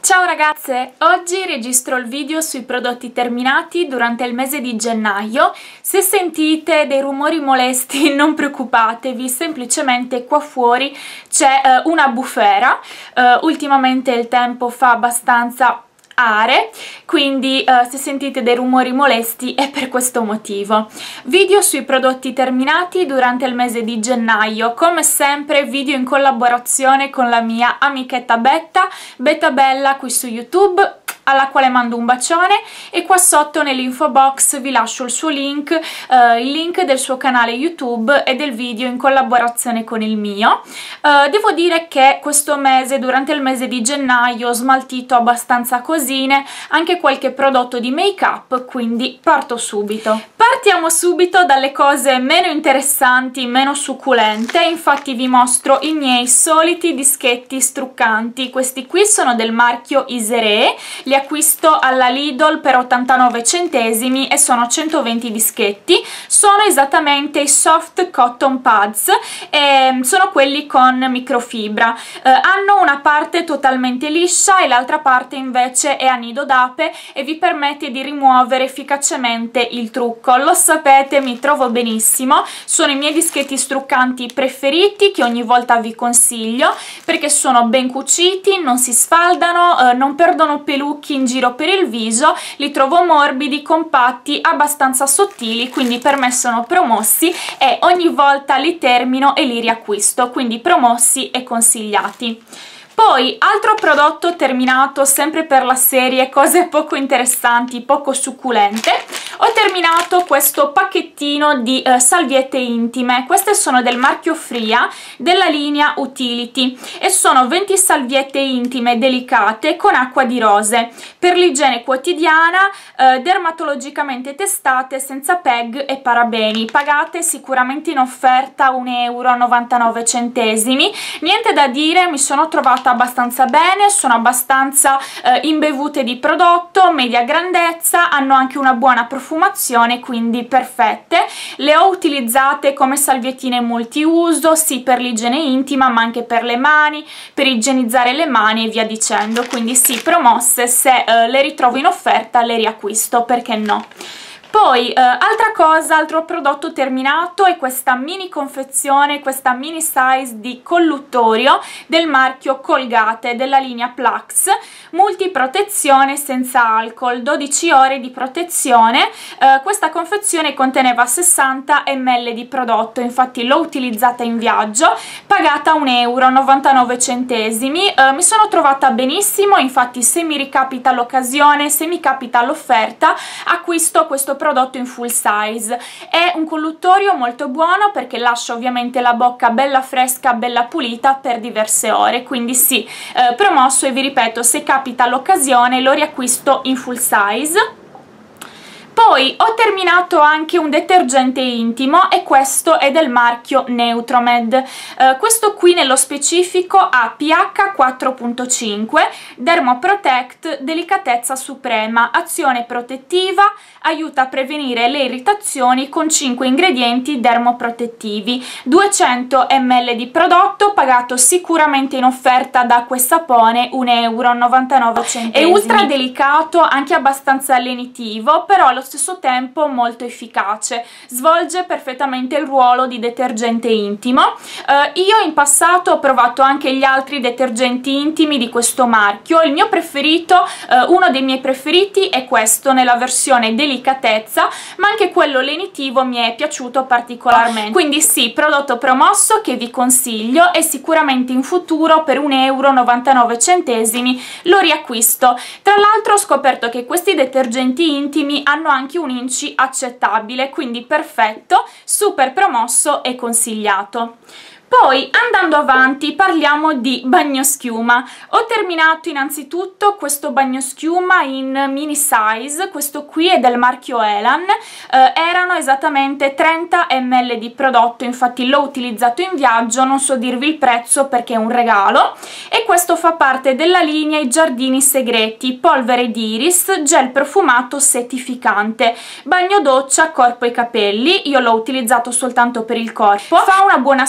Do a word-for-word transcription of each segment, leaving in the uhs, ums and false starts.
Ciao ragazze! Oggi registro il video sui prodotti terminati durante il mese di gennaio. Se sentite dei rumori molesti non preoccupatevi, semplicemente qua fuori c'è uh, una bufera. Uh, ultimamente il tempo fa abbastanza are, quindi uh, se sentite dei rumori molesti è per questo motivo. Video sui prodotti terminati durante il mese di gennaio, come sempre video in collaborazione con la mia amichetta Betta, Betta Bella qui su YouTube, alla quale mando un bacione, e qua sotto nell'info box vi lascio il suo link, eh, il link del suo canale YouTube e del video in collaborazione con il mio. Eh, devo dire che questo mese, durante il mese di gennaio, ho smaltito abbastanza cosine, anche qualche prodotto di make up, quindi parto subito. Partiamo subito dalle cose meno interessanti, meno succulente. Infatti vi mostro i miei soliti dischetti struccanti. Questi qui sono del marchio Iserée, li acquisto alla Lidl per ottantanove centesimi e sono centoventi dischetti. Sono esattamente i soft cotton pads e sono quelli con microfibra. Eh, hanno una parte totalmente liscia e l'altra parte invece è a nido d'ape e vi permette di rimuovere efficacemente il trucco. Lo sapete, mi trovo benissimo, sono i miei dischetti struccanti preferiti che ogni volta vi consiglio perché sono ben cuciti, non si sfaldano, eh, non perdono pelucchi in giro per il viso, li trovo morbidi, compatti, abbastanza sottili, quindi per me sono promossi e ogni volta li termino e li riacquisto, quindi promossi e consigliati. Poi, altro prodotto terminato sempre per la serie cose poco interessanti, poco succulente, ho terminato questo pacchettino di eh, salviette intime. Queste sono del marchio Fria, della linea Utility, e sono venti salviette intime delicate con acqua di rose, per l'igiene quotidiana, eh, dermatologicamente testate, senza P E G e parabeni, pagate sicuramente in offerta un euro e novantanove centesimi. Niente da dire, mi sono trovata abbastanza bene, sono abbastanza eh, imbevute di prodotto, media grandezza, hanno anche una buona profumazione, quindi perfette. Le ho utilizzate come salviettine multiuso, sì per l'igiene intima ma anche per le mani, per igienizzare le mani e via dicendo, quindi sì, promosse. Se eh, le ritrovo in offerta le riacquisto, perché no. Poi, eh, altra cosa, altro prodotto terminato è questa mini confezione, questa mini size di colluttorio del marchio Colgate, della linea Plax, multiprotezione senza alcol, dodici ore di protezione. Eh, questa confezione conteneva sessanta millilitri di prodotto, infatti l'ho utilizzata in viaggio, pagata un euro e novantanove centesimi. Eh, mi sono trovata benissimo, infatti se mi ricapita l'occasione, se mi capita l'offerta, acquisto questo prodotto prodotto in full size. È un colluttorio molto buono perché lascia ovviamente la bocca bella fresca, bella pulita per diverse ore, quindi sì, eh, promosso, e vi ripeto, se capita l'occasione lo riacquisto in full size. Poi ho terminato anche un detergente intimo e questo è del marchio Neutromed. Eh, questo qui nello specifico ha pH quattro punto cinque, Dermoprotect, delicatezza suprema, azione protettiva, aiuta a prevenire le irritazioni con cinque ingredienti dermoprotettivi, duecento millilitri di prodotto, pagato sicuramente in offerta da Acquesapone un euro e novantanove centesimi. È ultra delicato, anche abbastanza lenitivo, però allo stesso tempo molto efficace, svolge perfettamente il ruolo di detergente intimo. Eh, io in passato ho provato anche gli altri detergenti intimi di questo marchio, il mio preferito, eh, uno dei miei preferiti è questo nella versione delicatezza, ma anche quello lenitivo mi è piaciuto particolarmente, quindi sì, prodotto promosso che vi consiglio e sicuramente in futuro per un euro e novantanove centesimi lo riacquisto. Tra l'altro ho scoperto che questi detergenti intimi hanno anche un inci accettabile, quindi perfetto, super promosso e consigliato. Poi, andando avanti, parliamo di bagnoschiuma. Ho terminato innanzitutto questo bagnoschiuma in mini size, questo qui è del marchio Elan, eh, erano esattamente trenta millilitri di prodotto, infatti l'ho utilizzato in viaggio, non so dirvi il prezzo perché è un regalo, e questo fa parte della linea I Giardini Segreti, polvere d'iris, gel profumato settificante, bagno doccia, corpo e capelli. Io l'ho utilizzato soltanto per il corpo, fa una buona schiuma,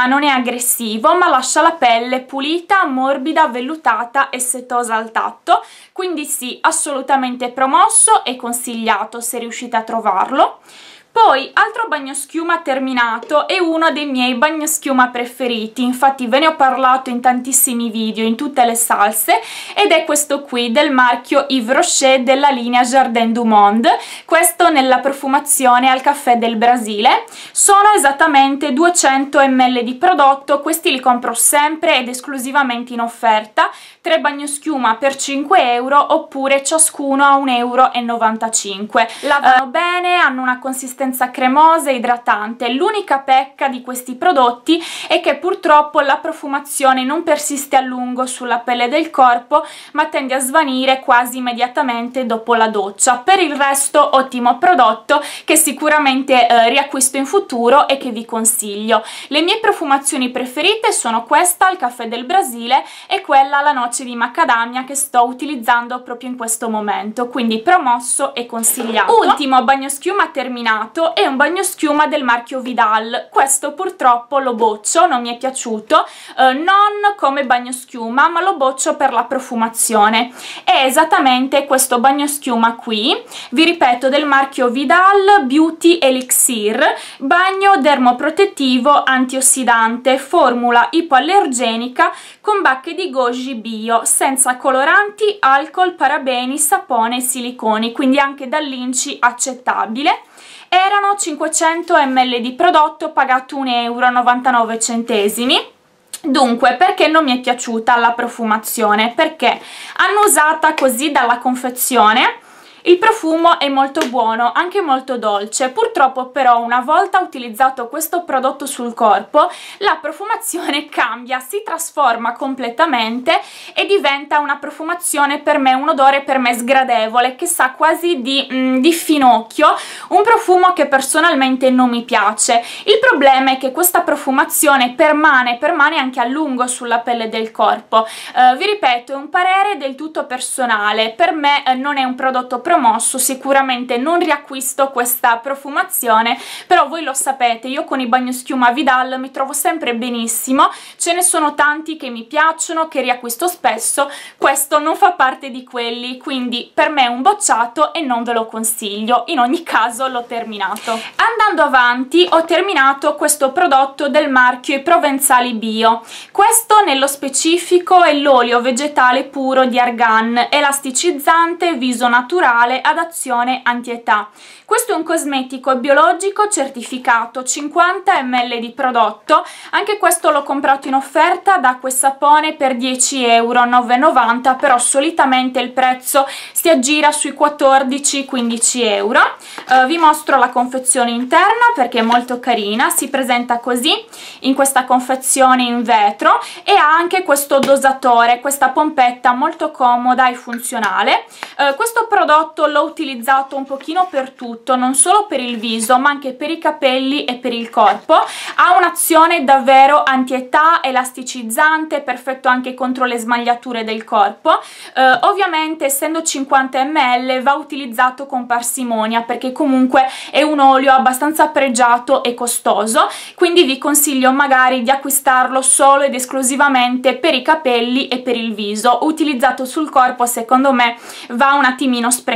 schiuma non è aggressivo, ma lascia la pelle pulita, morbida, vellutata e setosa al tatto, quindi sì, assolutamente promosso e consigliato se riuscite a trovarlo. Poi, altro bagnoschiuma terminato, è uno dei miei bagnoschiuma preferiti, infatti ve ne ho parlato in tantissimi video, in tutte le salse, ed è questo qui del marchio Yves Rocher della linea Jardin du Monde, questo nella profumazione al caffè del Brasile. Sono esattamente duecento millilitri di prodotto, questi li compro sempre ed esclusivamente in offerta, tre bagnoschiuma per cinque euro oppure ciascuno a un euro e novantacinque. Lavano uh, bene, hanno una consistenza cremosa e idratante. L'unica pecca di questi prodotti è che purtroppo la profumazione non persiste a lungo sulla pelle del corpo, ma tende a svanire quasi immediatamente dopo la doccia. Per il resto ottimo prodotto che sicuramente eh, riacquisto in futuro e che vi consiglio. Le mie profumazioni preferite sono questa al caffè del Brasile e quella alla noce di macadamia che sto utilizzando proprio in questo momento, quindi promosso e consigliato. Ultimo bagnoschiuma terminato è un bagnoschiuma del marchio Vidal. Questo purtroppo lo boccio, non mi è piaciuto, eh, non come bagnoschiuma, ma lo boccio per la profumazione. È esattamente questo bagnoschiuma qui, vi ripeto, del marchio Vidal Beauty Elixir, bagno dermoprotettivo antiossidante, formula ipoallergenica con bacche di goji bio, senza coloranti, alcol, parabeni, sapone e siliconi, quindi anche dall'Inci accettabile. Erano cinquecento millilitri di prodotto, pagato un euro e novantanove centesimi. Dunque, perché non mi è piaciuta la profumazione? Perché annusata così dalla confezione il profumo è molto buono, anche molto dolce. Purtroppo però una volta utilizzato questo prodotto sul corpo la profumazione cambia, si trasforma completamente e diventa una profumazione per me, un odore per me sgradevole, che sa quasi di, mm, di finocchio, un profumo che personalmente non mi piace. Il problema è che questa profumazione permane, permane anche a lungo sulla pelle del corpo. Eh, vi ripeto, è un parere del tutto personale, per me eh, non è un prodotto promosso, sicuramente non riacquisto questa profumazione, però voi lo sapete, io con i bagnoschiuma Vidal mi trovo sempre benissimo, ce ne sono tanti che mi piacciono, che riacquisto spesso, questo non fa parte di quelli, quindi per me è un bocciato e non ve lo consiglio. In ogni caso l'ho terminato. Andando avanti, ho terminato questo prodotto del marchio I Provenzali Bio. Questo nello specifico è l'olio vegetale puro di argan, elasticizzante, viso naturale, ad azione antietà. Questo è un cosmetico biologico certificato, cinquanta millilitri di prodotto, anche questo l'ho comprato in offerta da Acqua e Sapone per dieci euro, nove e novanta, però solitamente il prezzo si aggira sui quattordici quindici euro. Uh, vi mostro la confezione interna perché è molto carina, si presenta così in questa confezione in vetro e ha anche questo dosatore, questa pompetta molto comoda e funzionale. Uh, questo prodotto l'ho utilizzato un pochino per tutto, non solo per il viso ma anche per i capelli e per il corpo. Ha un'azione davvero antietà, elasticizzante, perfetto anche contro le smagliature del corpo. Eh, ovviamente essendo cinquanta millilitri va utilizzato con parsimonia perché comunque è un olio abbastanza pregiato e costoso, quindi vi consiglio magari di acquistarlo solo ed esclusivamente per i capelli e per il viso. Utilizzato sul corpo secondo me va un attimino sprecato.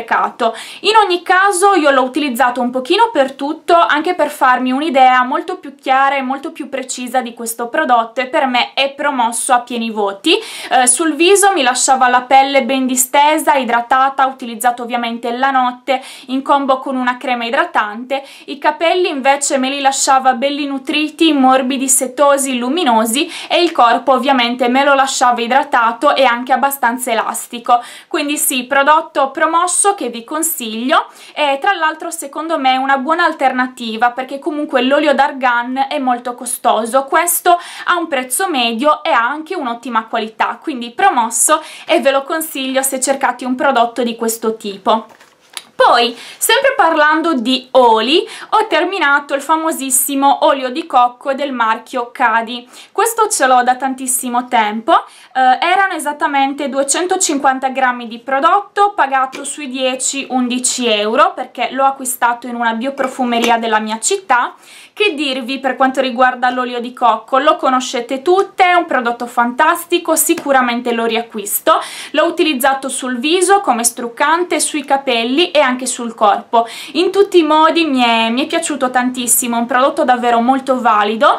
In ogni caso io l'ho utilizzato un pochino per tutto, anche per farmi un'idea molto più chiara e molto più precisa di questo prodotto, e per me è promosso a pieni voti. Eh, sul viso mi lasciava la pelle ben distesa, idratata, utilizzato ovviamente la notte in combo con una crema idratante. I capelli invece me li lasciava belli nutriti, morbidi, setosi, luminosi, e il corpo ovviamente me lo lasciava idratato e anche abbastanza elastico. Quindi sì, prodotto promosso che vi consiglio, e tra l'altro secondo me è una buona alternativa perché comunque l'olio d'argan è molto costoso, questo ha un prezzo medio e ha anche un'ottima qualità, quindi promosso e ve lo consiglio se cercate un prodotto di questo tipo. Poi, sempre parlando di oli, ho terminato il famosissimo olio di cocco del marchio Cadi. Questo ce l'ho da tantissimo tempo, eh, erano esattamente duecentocinquanta grammi di prodotto, pagato sui dieci undici euro, perché l'ho acquistato in una bioprofumeria della mia città. Che dirvi per quanto riguarda l'olio di cocco? Lo conoscete tutte, è un prodotto fantastico, sicuramente lo riacquisto. L'ho utilizzato sul viso come struccante, sui capelli e anche sul corpo. In tutti i modi mi è, mi è piaciuto tantissimo, è un prodotto davvero molto valido.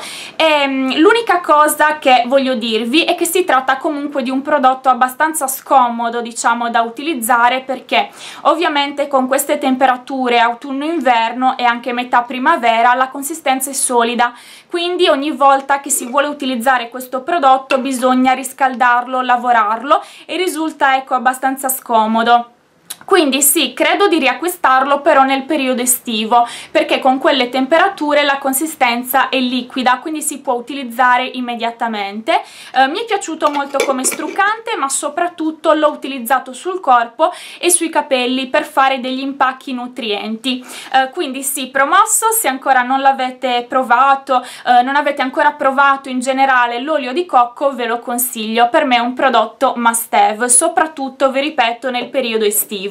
L'unica cosa che voglio dirvi è che si tratta comunque di un prodotto abbastanza scomodo, diciamo, da utilizzare, perché ovviamente con queste temperature autunno-inverno e anche metà primavera la consistenza è solida, quindi ogni volta che si vuole utilizzare questo prodotto bisogna riscaldarlo, lavorarlo e risulta, ecco, abbastanza scomodo. Quindi sì, credo di riacquistarlo però nel periodo estivo, perché con quelle temperature la consistenza è liquida, quindi si può utilizzare immediatamente. Eh, mi è piaciuto molto come struccante, ma soprattutto l'ho utilizzato sul corpo e sui capelli per fare degli impacchi nutrienti. Eh, quindi sì, promosso. Se ancora non l'avete provato, eh, non avete ancora provato in generale l'olio di cocco, ve lo consiglio. Per me è un prodotto must have, soprattutto, vi ripeto, nel periodo estivo.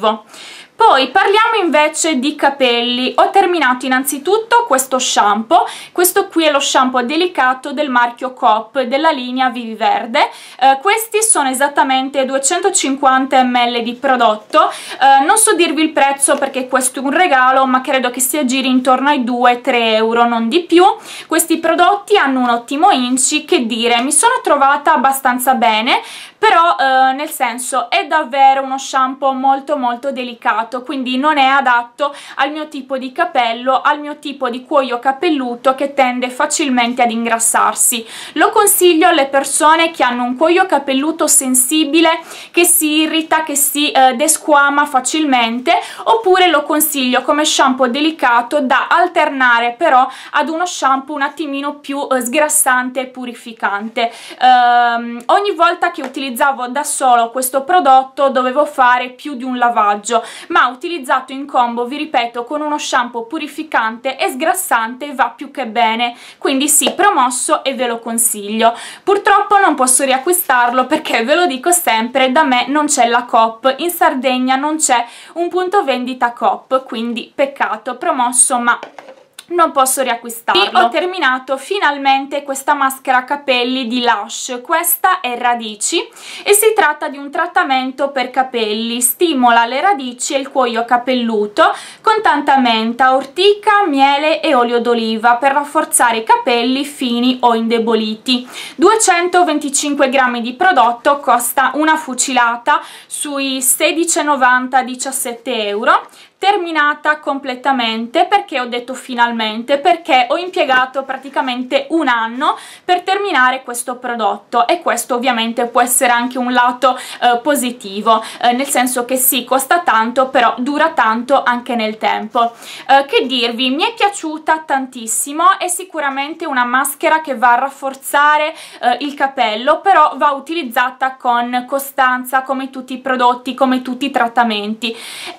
Poi parliamo invece di capelli. Ho terminato innanzitutto questo shampoo. Questo qui è lo shampoo delicato del marchio Coop, della linea Vivi Verde. Eh, questi sono esattamente duecentocinquanta millilitri di prodotto. Eh, non so dirvi il prezzo perché questo è un regalo, ma credo che si aggiri intorno ai due tre euro, non di più. Questi prodotti hanno un ottimo inci, che dire, mi sono trovata abbastanza bene, però eh, nel senso è davvero uno shampoo molto molto delicato, quindi non è adatto al mio tipo di capello, al mio tipo di cuoio capelluto che tende facilmente ad ingrassarsi. Lo consiglio alle persone che hanno un cuoio capelluto sensibile, che si irrita, che si eh, desquama facilmente, oppure lo consiglio come shampoo delicato da alternare però ad uno shampoo un attimino più eh, sgrassante e purificante. Ehm, ogni volta che utilizzavo da solo questo prodotto dovevo fare più di un lavaggio, ma utilizzato in combo, vi ripeto, con uno shampoo purificante e sgrassante va più che bene. Quindi sì, promosso e ve lo consiglio. Purtroppo non posso riacquistarlo perché, ve lo dico sempre, da me non c'è la Coop, in Sardegna non c'è un punto vendita Coop, quindi peccato. Promosso, ma non posso riacquistarlo. Ho terminato finalmente questa maschera capelli di Lush. Questa è Radici e si tratta di un trattamento per capelli, stimola le radici e il cuoio capelluto con tanta menta, ortica, miele e olio d'oliva per rafforzare i capelli fini o indeboliti. duecentoventicinque grammi di prodotto, costa una fucilata sui sedici e novanta, diciassette euro. Terminata completamente. Perché ho detto finalmente? Perché ho impiegato praticamente un anno per terminare questo prodotto, e questo ovviamente può essere anche un lato eh, positivo, eh, nel senso che sì, costa tanto, però dura tanto anche nel tempo. Eh, che dirvi, mi è piaciuta tantissimo, è sicuramente una maschera che va a rafforzare eh, il capello, però va utilizzata con costanza, come tutti i prodotti, come tutti i trattamenti.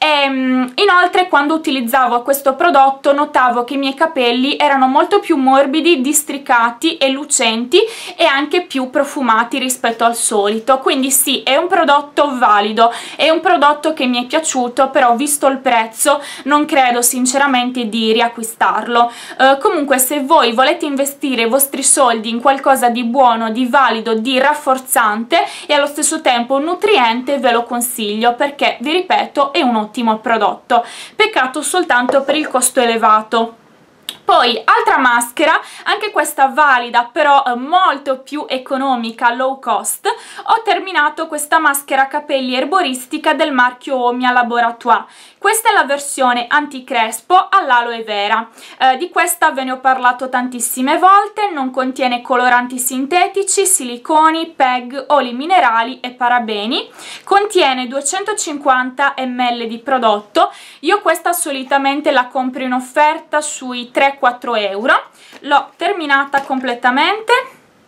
E, inoltre, quando utilizzavo questo prodotto notavo che i miei capelli erano molto più morbidi, districati e lucenti e anche più profumati rispetto al solito. Quindi sì, è un prodotto valido, è un prodotto che mi è piaciuto, però visto il prezzo non credo sinceramente di riacquistarlo. Eh, comunque, se voi volete investire i vostri soldi in qualcosa di buono, di valido, di rafforzante e allo stesso tempo nutriente, ve lo consiglio perché, vi ripeto, è un ottimo prodotto. Peccato soltanto per il costo elevato. Poi, altra maschera, anche questa valida, però eh, molto più economica, low cost. Ho terminato questa maschera capelli erboristica del marchio Omia Laboratoire. Questa è la versione anticrespo all'aloe vera. Eh, di questa ve ne ho parlato tantissime volte, non contiene coloranti sintetici, siliconi, P E G, oli minerali e parabeni. Contiene duecentocinquanta millilitri di prodotto. Io questa solitamente la compro in offerta sui tre quattro euro. L'ho terminata completamente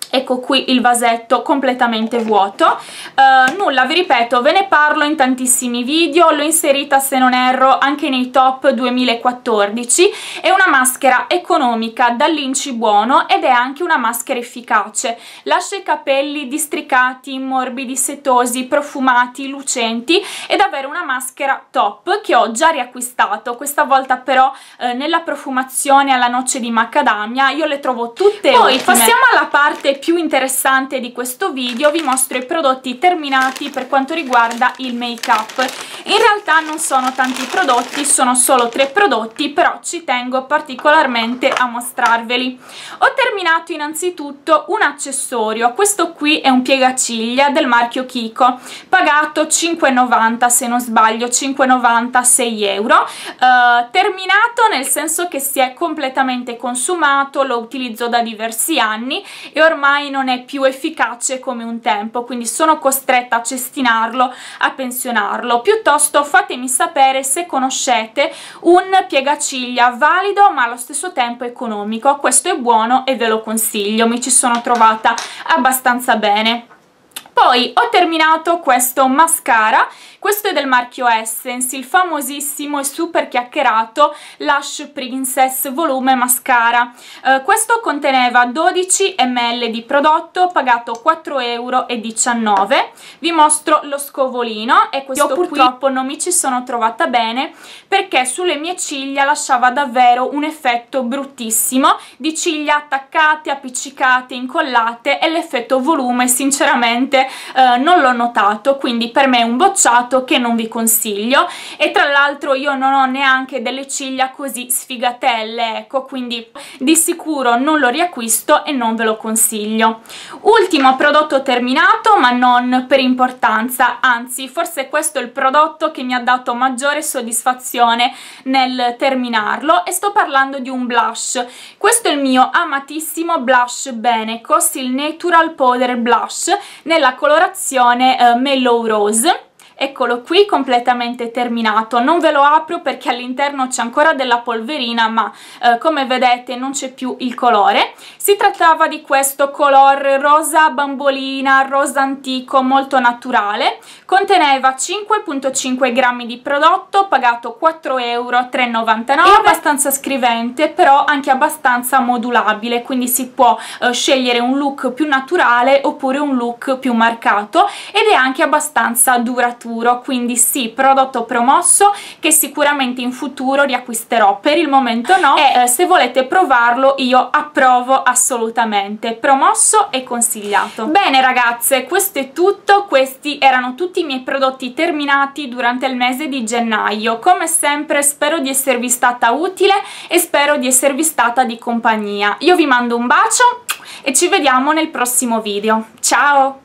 ecco qui il vasetto completamente vuoto. Uh, nulla, vi ripeto, ve ne parlo in tantissimi video, l'ho inserita se non erro anche nei top duemilaquattordici. È una maschera economica dall'Inci buono ed è anche una maschera efficace, lascia i capelli districati, morbidi, setosi, profumati, lucenti, è davvero una maschera top che ho già riacquistato, questa volta però eh, nella profumazione alla noce di macadamia. Io le trovo tutte Poi ottime. passiamo alla parte più interessante di questo video, vi mostro i prodotti terminati per quanto riguarda il make up. In realtà non sono tanti prodotti, sono solo tre prodotti, però ci tengo particolarmente a mostrarveli. Ho terminato innanzitutto un accessorio, questo qui è un piegaciglia del marchio Kiko, pagato cinque e novanta se non sbaglio, cinque e novanta, sei euro. Uh, terminato nel senso che si è completamente consumato, lo utilizzo da diversi anni e ormai non è più efficace come un tempo, quindi sono costretta a cestinarlo, a pensionarlo. Piuttosto fatemi sapere se conoscete un piegaciglia valido ma allo stesso tempo economico. Questo è buono e ve lo consiglio, mi ci sono trovata abbastanza bene. Poi ho terminato questo mascara, questo è del marchio Essence, il famosissimo e super chiacchierato Lash Princess volume mascara. Uh, questo conteneva dodici millilitri di prodotto, pagato quattro e diciannove euro. Vi mostro lo scovolino e questo Io purtroppo non mi ci sono trovata bene perché sulle mie ciglia lasciava davvero un effetto bruttissimo di ciglia attaccate, appiccicate, incollate, e l'effetto volume sinceramente Uh, non l'ho notato, quindi per me è un bocciato che non vi consiglio. E tra l'altro io non ho neanche delle ciglia così sfigatelle, ecco, quindi di sicuro non lo riacquisto e non ve lo consiglio. Ultimo prodotto terminato, ma non per importanza, anzi forse questo è il prodotto che mi ha dato maggiore soddisfazione nel terminarlo, e sto parlando di un blush. Questo è il mio amatissimo blush Benecos, il Natural Powder Blush nella colorazione uh, Mellow Rose. Eccolo qui, completamente terminato. Non ve lo apro perché all'interno c'è ancora della polverina, ma eh, come vedete non c'è più il colore. Si trattava di questo color rosa bambolina, rosa antico, molto naturale. Conteneva cinque virgola cinque grammi di prodotto, pagato quattro e tre e novantanove euro. È abbastanza scrivente, però anche abbastanza modulabile, quindi si può eh, scegliere un look più naturale oppure un look più marcato, ed è anche abbastanza duraturo. Quindi sì, prodotto promosso che sicuramente in futuro riacquisterò, per il momento no, e eh, se volete provarlo io approvo assolutamente, promosso e consigliato. Bene ragazze, questo è tutto, questi erano tutti i miei prodotti terminati durante il mese di gennaio. Come sempre spero di esservi stata utile e spero di esservi stata di compagnia. Io vi mando un bacio e ci vediamo nel prossimo video, ciao!